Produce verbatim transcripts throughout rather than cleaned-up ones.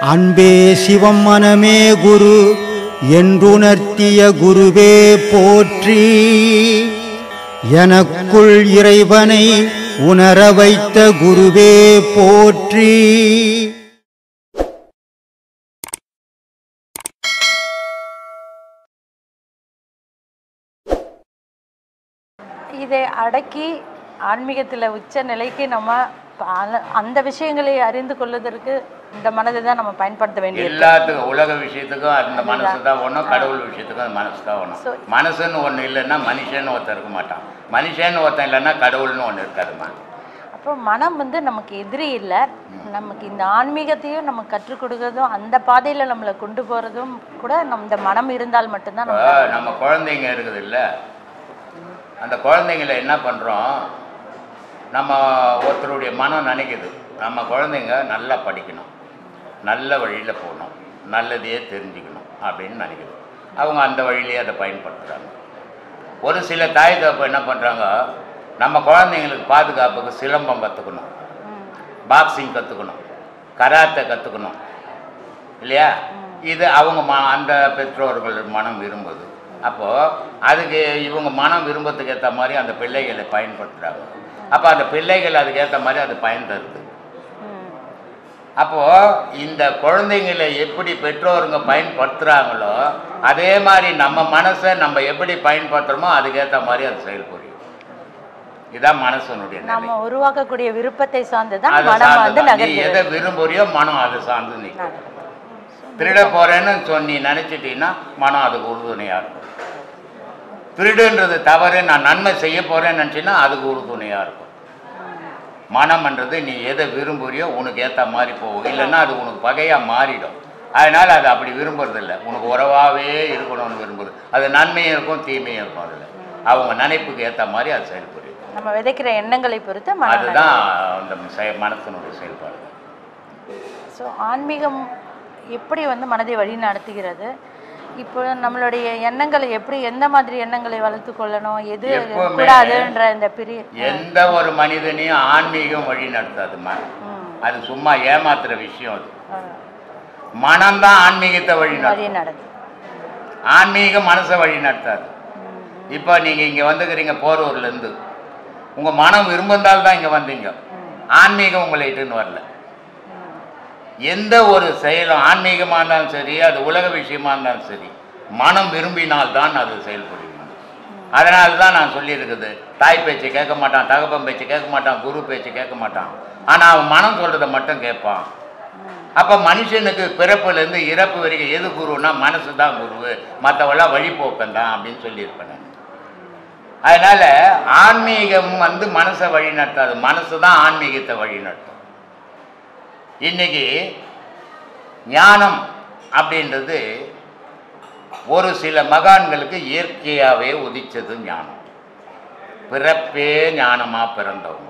அன்பே சிவம் மனமே குரு என்றுணர்த்திய குருவே போற்றி. எனக்குள் இறைவனை உணர வைத்த குருவே போற்றி. இதை அடக்கி ஆன்மீகத்தில் உச்ச நிலைக்கு நம்ம அந்த விஷயங்களை அறிந்து கொள்வதற்கு இந்த மனதை தான் நம்ம பயன்படுத்த வேண்டியது. எல்லாத்துக்கும் உலக விஷயத்துக்கும் அந்த மனசு தான் ஒன்றும், கடவுள் விஷயத்துக்கும் அந்த மனசு தான் ஒன்றும். மனசுன்னு ஒன்று இல்லைன்னா மனுஷன்னு ஒருத்தர் இருக்க மாட்டான், மனுஷன்னு ஒருத்தன் இல்லைன்னா கடவுள்னு ஒன்று இருக்காதுமா. அப்போ மனம் வந்து நமக்கு எதிரி இல்லை, நமக்கு இந்த ஆன்மீகத்தையும் நம்ம கற்றுக் கொடுக்கறதும் அந்த பாதையில் நம்மளை கொண்டு போகிறதும் கூட நம்ம இந்த மனம் இருந்தால் மட்டும்தான். நம்ம நம்ம குழந்தைங்க இருக்குது இல்லை, அந்த குழந்தைங்கள என்ன பண்ணுறோம், நம்ம ஒருத்தருடைய மனம் நினைக்குது நம்ம குழந்தைங்க நல்லா படிக்கணும், நல்ல வழியில் போகணும், நல்லதையே தெரிஞ்சுக்கணும் அப்படின்னு நினைக்குது. அவங்க அந்த வழியிலே அதை பயன்படுத்துகிறாங்க. ஒரு சில தாய் தகப்ப என்ன பண்ணுறாங்க, நம்ம குழந்தைங்களுக்கு பாதுகாப்புக்கு சிலம்பம் கற்றுக்கணும், பாக்ஸிங் கற்றுக்கணும், கராத்தை கற்றுக்கணும் இல்லையா, இது அவங்க ம அந்த பெற்றோர்கள் மனம் விரும்புது. அப்போது அதுக்கு இவங்க மனம் விரும்பத்துக்கு ஏற்ற மாதிரி அந்த பிள்ளைகளை பயன்படுத்துகிறாங்க. அப்போ அந்த பிள்ளைகள் அதுக்கு ஏற்ற மாதிரி அது பயன் தருது. அப்போது இந்த குழந்தைங்களை எப்படி பெற்றோருங்க பயன்படுத்துகிறாங்களோ அதே மாதிரி நம்ம மனசை நம்ம எப்படி பயன்படுத்துகிறோமோ அதுக்கேற்ற மாதிரி அது செயல்புரியும். இதுதான் மனசனுடைய நிலை. நம்ம உருவாக்கக்கூடிய விருப்பத்தை சார்ந்து தான் மனம் வந்து நகர்கிறது. எதை விரும்புறியோ மனம் அதை சார்ந்து நிற்கும். திருட போகிறேன்னு சொன்னி நினச்சிட்டீங்கன்னா மனம் அதுக்கு உறுதுணையாக இருக்கும். திருடுன்றது தவறு, நான் நன்மை செய்ய போகிறேன்னு நினச்சின்னா அதுக்கு உறுதுணையாக இருக்கும். மனம்ன்றது நீ எதை விரும்புறியோ உனக்கு ஏற்ற மாதிரி போகும், இல்லைன்னா அது உனக்கு பகையாக மாறிடும். அதனால் அது அப்படி விரும்புறதில்லை, உனக்கு உறவாகவே இருக்கணும்னு விரும்புது. அது நன்மையும் இருக்கும் தீமையும் இருக்கும். அதில் அவங்க நினைப்புக்கு ஏற்ற மாதிரி அது செயல்புரியும். நம்ம விதைக்கிற எண்ணங்களை பொறுத்து அதுதான் அந்த மனத்தினுடைய செயல்பாடு. ஸோ ஆன்மீகம் எப்படி வந்து மனதை வழி நடத்துகிறது, இப்போ நம்மளுடைய எண்ணங்களை எப்படி எந்த மாதிரி எண்ணங்களை வளர்த்து கொள்ளணும், எது கூடாதுன்ற இந்த பெரிய எந்த ஒரு மனிதனையும் ஆன்மீகம் வழி நடத்தாதுமா. அது சும்மா ஏமாத்துற விஷயம். அது மனம்தான் ஆன்மீகத்தை வழி நடத்தும், ஆன்மீகம் மனசை வழி நடத்தாது. இப்போ நீங்கள் இங்கே வந்துக்கிறீங்க போரூர்லேருந்து, உங்கள் மனம் விரும்பினால்தான் இங்கே வந்தீங்க, ஆன்மீகம் உங்களை இட்டுன்னு வரல. எந்த ஒரு செயலும் ஆன்மீகமாக இருந்தாலும் சரி, அது உலக விஷயமா இருந்தாலும் சரி, மனம் விரும்பினால்தான் அது செயல்படுகிறது. அதனால தான் நான் சொல்லியிருக்குது, தாய் பேச்சு கேட்க மாட்டான், தகப்பன் பேச்சு கேட்க மாட்டான், குரு பேச்சு கேட்க மாட்டான், ஆனால் அவன் மனம் சொல்கிறத மட்டும் கேட்பான். அப்போ மனுஷனுக்கு பிறப்புலேருந்து இறப்பு வரைக்கும் எது குருன்னா மனசு தான் குரு, மற்றவெல்லாம் வழிபோக்கம் தான் அப்படின்னு சொல்லியிருப்பேன். அதனால் ஆன்மீகம் வந்து மனசை வழி நடத்தாது, மனசு தான் ஆன்மீகத்தை வழி நடத்தும். இன்னைக்கு ஞானம் அப்படின்றது ஒரு சில மகான்களுக்கு இயற்கையாகவே உதிச்சது ஞானம். பிறப்பே ஞானமாக பிறந்தவங்க,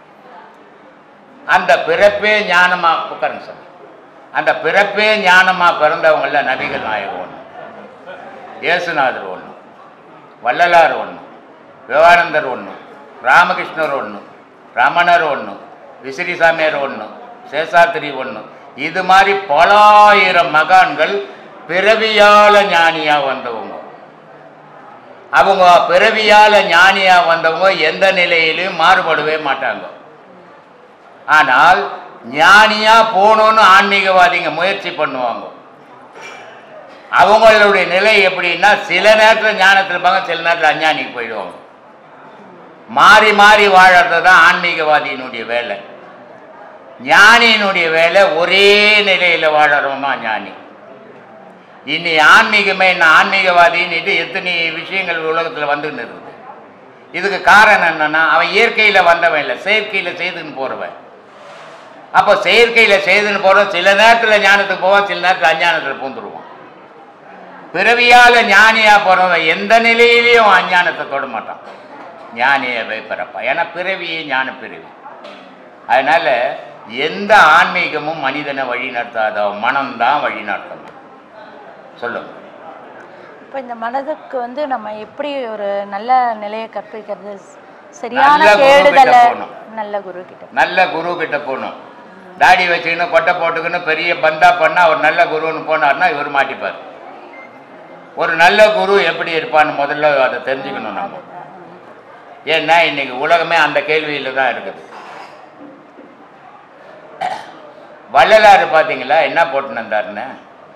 அந்த பிறப்பே ஞானமாக உட்காருங்க சார், அந்த பிறப்பே ஞானமாக பிறந்தவங்கள நபிகள் நாயகம் ஒன்று, இயேசுநாதர் ஒன்று, வள்ளலார் ஒன்று, விவேகானந்தர் ஒன்று, ராமகிருஷ்ணர் ஒன்று, ரமணர் ஒன்று, விசிறிசாமியார் ஒன்று, சேஷாத்திரி ஒன்று, இது மாதிரி பலாயிரம் மகான்கள் பிறவியால ஞானியா வந்தவங்க. அவங்க பிறவியால ஞானியா வந்தவங்க எந்த நிலையிலும் மாறுபடவே மாட்டாங்க. ஆனால் ஞானியா போகணும்னு ஆன்மீகவாதிங்க முயற்சி பண்ணுவாங்க. அவங்களுடைய நிலை எப்படின்னா, சில நேரத்தில் ஞானத்தில் இருப்பாங்க, சில நேரத்தில் அஞ்ஞானிக்கு போயிடுவாங்க. மாறி மாறி வாழறது தான் ஆன்மீகவாதியினுடைய வேலை. ஞானியினுடைய வேலை ஒரே நிலையில் வாழறோமா ஞானி. இனி ஆன்மீகமே என்ன ஆன்மீகவாதின்னுட்டு எத்தனை விஷயங்கள் உலகத்தில் வந்துன்னு இருக்குது. இதுக்கு காரணம் என்னன்னா, அவன் இயற்கையில் வந்தவன் இல்லை, செயற்கையில் செய்துன்னு போகிறவன். அப்போ செயற்கையில் செய்துன்னு போகிறவன் சில நேரத்தில் ஞானத்துக்கு போவான், சில நேரத்தில் அஞ்ஞானத்தில் பூந்துருவான். பிறவியால் ஞானியாக போகிறவன் எந்த நிலையிலையும் அஞ்ஞானத்தை தொட மாட்டான், ஞானியை பிறப்பான். ஏன்னா பிறவியே ஞான பிறவி. அதனால் எந்த ஆன்மீகமும் மனிதனை வழி நடத்தாத, மனம்தான் வழி நடத்தணும். சொல்லுங்க. இப்போ இந்த மனதுக்கு வந்து நம்ம எப்படி ஒரு நல்ல நிலையை கற்பிக்கிறது, சரியான கேடுதலை நல்ல குரு கிட்ட நல்ல குரு கிட்ட போகணும். தாடி வச்சுக்கின்னு கொட்டை போட்டுக்கின்னு பெரிய பந்தா பண்ணால் அவர் நல்ல குருன்னு போனார்னா இவர் மாட்டிப்பார். ஒரு நல்ல குரு எப்படி இருப்பான்னு முதல்ல அதை தெரிஞ்சுக்கணும் நம்ம. ஏன்னா இன்னைக்கு உலகமே அந்த கேள்வியில் தான் இருக்குது. வள்ளலார் பார்த்தீங்களா என்ன போட்டுன்னு இருந்தாருன்னு?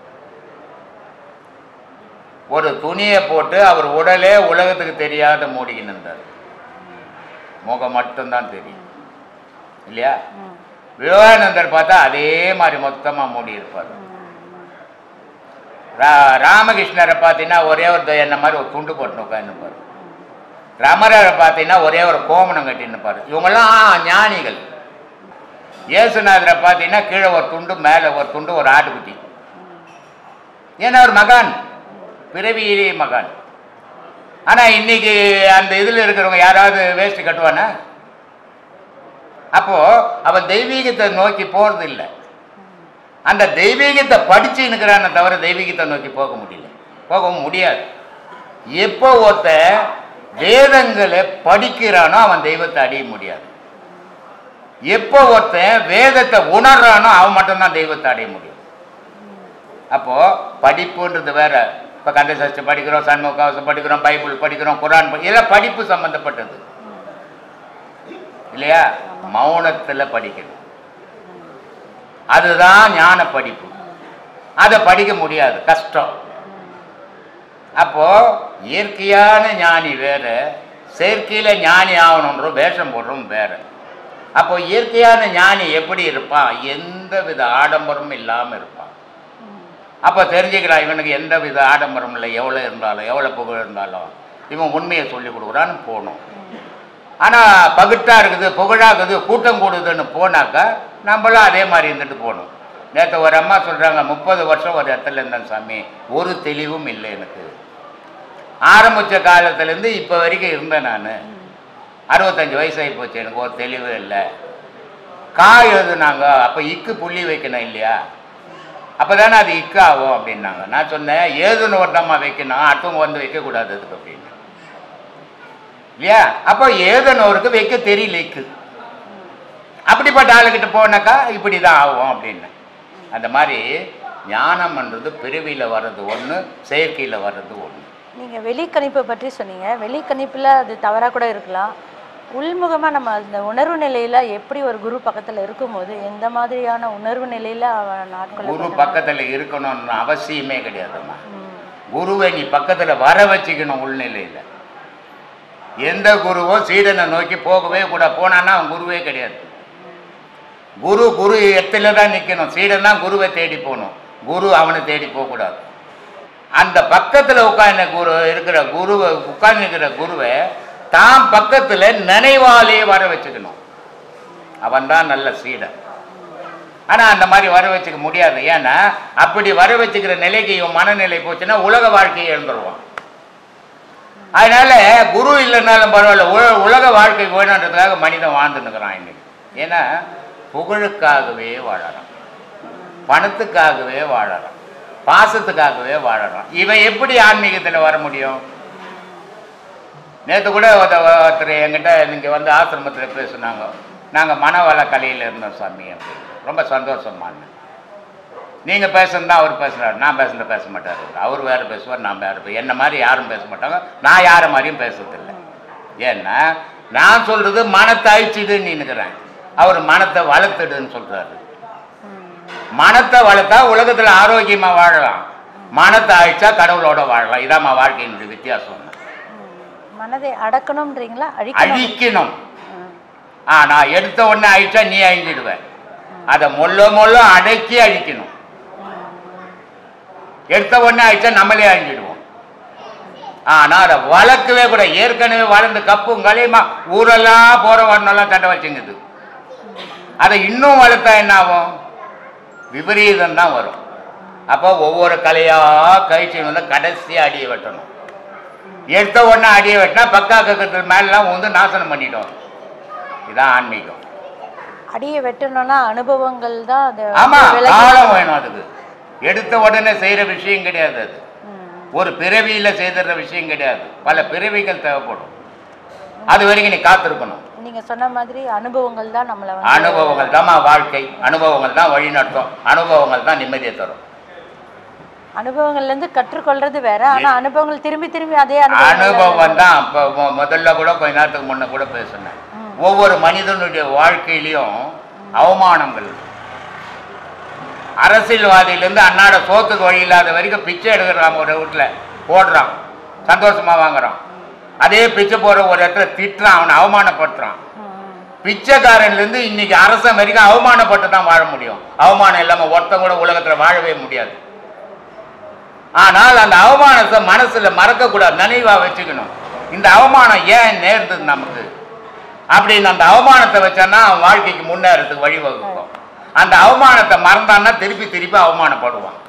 ஒரு துணியை போட்டு அவர் உடலே உலகத்துக்கு தெரியாத மூடிக்கின்னு இருந்தார். முகம் மட்டும்தான் தெரியும் இல்லையா? விவேகானந்தர் பார்த்தா அதே மாதிரி மொத்தமாக மூடி இருப்பார். ரா ராமகிருஷ்ணரை பார்த்தீங்கன்னா ஒரே ஒரு என்ன மாதிரி ஒரு துண்டு போட்டு உட்காந்துப்பார். ரமரரை பார்த்தீங்கன்னா ஒரே ஒரு கோமணம் கட்டின்னுப்பார். இவங்கெல்லாம் ஞானிகள். இயேசுநாதரை பார்த்தீங்கன்னா கீழே ஒரு துண்டு, மேலே ஒரு துண்டு, ஒரு ஆட்டுக்குட்டி. ஏன்னா ஒரு மகான், பிறவியிலே மகான். ஆனால் இன்னைக்கு அந்த இதில் இருக்கிறவங்க யாராவது வேஷ்டி கட்டுவானா? அப்போ அவன் தெய்வீகத்தை நோக்கி போறது இல்லை. அந்த தெய்வீகத்தை படிச்சு இருக்கிறான தவிர தெய்வீகத்தை நோக்கி போக முடியல, போகவும் முடியாது. எப்போ ஒருத்த வேதங்களை படிக்கிறானோ அவன் தெய்வத்தை அடைய முடியாது. எப்போ ஒருத்தன் வேதத்தை உணர்றானோ அவன் மட்டும்தான் தெய்வத்தை அடைய முடியும். அப்போ படிப்புன்றது வேற. இப்போ கந்த சஷ்டி படிக்கிறோம், சண்முக கவசம் படிக்கிறோம், பைபிள் படிக்கிறோம், குரான் படி, இதெல்லாம் படிப்பு சம்பந்தப்பட்டது இல்லையா? மௌனத்தில் படிக்கணும், அதுதான் ஞான படிப்பு. அதை படிக்க முடியாது, கஷ்டம். அப்போ இயற்கையான ஞானி வேற, செயற்கையில ஞானி ஆகணுன்ற வேஷம் போடுறோம் வேற. அப்போ இயற்கையான ஞானி எப்படி இருப்பான்? எந்த வித ஆடம்பரமும் இல்லாமல் இருப்பான். அப்போ தெரிஞ்சுக்கிறான் இவனுக்கு எந்த வித ஆடம்பரம் இல்லை, எவ்வளோ இருந்தாலும் எவ்வளோ புகழ் இருந்தாலும் இவன் உண்மையை சொல்லி கொடுக்குறான்னு போகணும். ஆனால் பகுட்டாக இருக்குது, புகழாகுது, கூட்டம் கூடுதுன்னு போனாக்கா நம்மளும் அதே மாதிரி இருந்துட்டு போகணும். நேற்று ஒரு அம்மா சொல்கிறாங்க, முப்பது வருஷம் ஒரு இடத்துல இருந்தேன் சாமி, ஒரு தெளிவும் இல்லை எனக்கு. ஆரம்பித்த காலத்துலேருந்து இப்போ வரைக்கும் இருந்தேன் நான். அறுபத்தஞ்சு வயசாகி போச்சு, எனக்கு ஒரு தெளிவு இல்லை. காய் எழுதுனாங்க, அப்போ இக்கு புள்ளி வைக்கணும் இல்லையா? அப்போ தானே அது இக்கு ஆகும் அப்படின்னாங்க. நான் சொன்னேன், ஏதுன்னு ஒருத்தம்மா வைக்கணும், அடுத்தவங்க வந்து வைக்கக்கூடாது அதுக்கு அப்படின்னு இல்லையா? அப்போ ஏதனோருக்கு வைக்க தெரியல இக்கு. அப்படிப்பட்ட ஆளுக்கிட்ட போனாக்கா இப்படி தான் ஆகும் அப்படின்னு. அந்த மாதிரி ஞானம்ன்றது பிறவியில் வர்றது ஒன்று, செயற்கையில் வர்றது ஒன்று. நீங்கள் வெளிக்கணிப்பை பற்றி சொன்னீங்க. வெளிக்கணிப்பில் அது தவறாக கூட இருக்கலாம். உள்முகமாக நம்ம அந்த உணர்வு நிலையில் எப்படி ஒரு குரு பக்கத்தில் இருக்கும்போது எந்த மாதிரியான உணர்வு நிலையில் அவன் நாட்கள் குரு பக்கத்தில் இருக்கணும்னு அவசியமே கிடையாதும்மா. குருவை நீ பக்கத்தில் வர வச்சுக்கணும் உள்நிலையில். எந்த குருவோ சீடனை நோக்கி போகவே கூட, போனான்னா அவன் குருவே கிடையாது. குரு குரு இடத்துல தான் நிற்கணும், சீடன் தான் குருவை தேடி போகணும், குரு அவனை தேடி போகக்கூடாது. அந்த பக்கத்தில் உட்கார்ந்த குரு இருக்கிற குருவை உட்கார்ந்துருக்கிற குருவை தான் பக்கத்தில் நினைவாலே வர வச்சுக்கணும். அவன் தான் நல்ல சீடன். ஆனால் அந்த மாதிரி வர வச்சுக்க முடியாது. ஏன்னா அப்படி வர வச்சுக்கிற நிலைக்கு இவன் மனநிலை போச்சுன்னா உலக வாழ்க்கையை எழுந்துருவான். அதனால குரு இல்லைன்னாலும் பரவாயில்ல, உல உலக வாழ்க்கை வேணுன்றதுக்காக மனிதன் வாழ்ந்துன்னுக்கிறான் இன்னைக்கு. ஏன்னா புகழுக்காகவே வாழறான், பணத்துக்காகவே வாழறான், பாசத்துக்காகவே வாழறான். இவன் எப்படி ஆன்மீகத்தில் வர முடியும்? நேற்று கூட ஒருத்தர் என்கிட்ட இங்கே வந்து ஆசிரமத்தில் பேசுனாங்க, நாங்கள் மனவள கலையில் இருந்தோம் சாமி அப்படின்னு. ரொம்ப சந்தோஷமான. நீங்கள் பேசுனா அவர் பேசுகிறார், நான் பேசுனத பேச மாட்டார். அவர் வேறு பேசுவார், நான் வேறு. என்ன மாதிரி யாரும் பேச மாட்டாங்க, நான் யாரை மாதிரியும் பேசுறதில்லை. ஏன்னா நான் சொல்கிறது மனத்தை அழிச்சிடுன்னு நினைக்கிறேன், அவர் மனத்தை வளர்த்துடுன்னு சொல்கிறாரு. மனத்தை வளர்த்தா உலகத்தில் ஆரோக்கியமாக வாழலாம், மனத்தை அழிச்சா கடவுளோட வாழலாம். இதான் வாழ்க்கையினுடைய வித்தியாசம். மனதை அடக்கணும்ன்றீங்களா? அழிக்கணும். ஆ நான் எடுத்த உடனே அழிச்சா நீ அழிஞ்சிடுவேன். அதை மொல்ல மொல்ல அடக்கி அழிக்கணும். எடுத்த உடனே அழிச்சா நம்மளே அழிஞ்சிடுவோம். ஆனால் அதை வளர்க்கவே கூட. ஏற்கனவே வளர்ந்து கப்பும் கலையுமா ஊரெல்லாம் போகிற வரணும்லாம் தட்டை வச்சுங்குது. அதை இன்னும் வளர்த்தா என்ன ஆகும்? விபரீதம் தான் வரும். அப்போ ஒவ்வொரு கலையாக கழிச்சு வந்து கடைசியாக அடியை வெட்டணும். எடுத்த உடனே அடியை வெட்டினா பக்கா கக்கத்தில் மேலாம் வந்து நாசனம் பண்ணிட்டோம். இதுதான் ஆன்மீகம். அடியை வெட்டணும்னா அனுபவங்கள் தான் அது. ஆமா, காலம் வேணும் அதுக்கு. எடுத்த உடனே செய்யற விஷயம் கிடையாது அது. ஒரு பிறவியில செய்தற விஷயம் கிடையாது. பல பிறவிகள் தேவைப்படும். அது வரைக்கும் நீ காத்திருக்கணும். நீங்க சொன்ன மாதிரி அனுபவங்கள் தான் நம்மளை வந்து அனுபவங்கள் தான் வாழ்க்கை, அனுபவங்கள் தான் வழி நடத்தும், அனுபவங்கள் தான் நிம்மதியை தரும். அனுபவங்கள்ல இருந்து கற்றுக்கொள்றது வேற, ஆனா அனுபவங்கள் திரும்பி திரும்பி அதே அனுபவம் தான். இப்போ முதல்ல கூட கொஞ்ச நேரத்துக்கு முன்ன கூட பேசினேன், ஒவ்வொரு மனிதனுடைய வாழ்க்கையிலையும் அவமானங்கள். அரசியல்வாதியிலேருந்து அன்னாட சோத்துக்கு வழி இல்லாத வரைக்கும் பிச்சை எடுக்கிறான், ஒரு வீட்டில் போடுறான், சந்தோஷமா வாங்குறான். அதே பிச்சை போற ஒரு இடத்துல திட்டுறான், அவனை அவமானப்படுத்துறான். பிச்சைக்காரன்லேருந்து இன்னைக்கு அரசன் வரைக்கும் அவமானப்பட்டு தான் வாழ முடியும். அவமானம் இல்லாமல் ஒருத்தன் கூட உலகத்தில் வாழவே முடியாது. ஆனால் அந்த அவமானத்தை மனசுல மறக்க கூடாது, நினைவா வச்சுக்கணும். இந்த அவமானம் ஏன் நேர்ந்தது நமக்கு அப்படின்னு அந்த அவமானத்தை வச்சான்னா அவன் வாழ்க்கைக்கு முன்னேறதுக்கு வழிவகுக்கும். அந்த அவமானத்தை மறந்தான்னா திருப்பி திருப்பி அவமானப்படுவான்.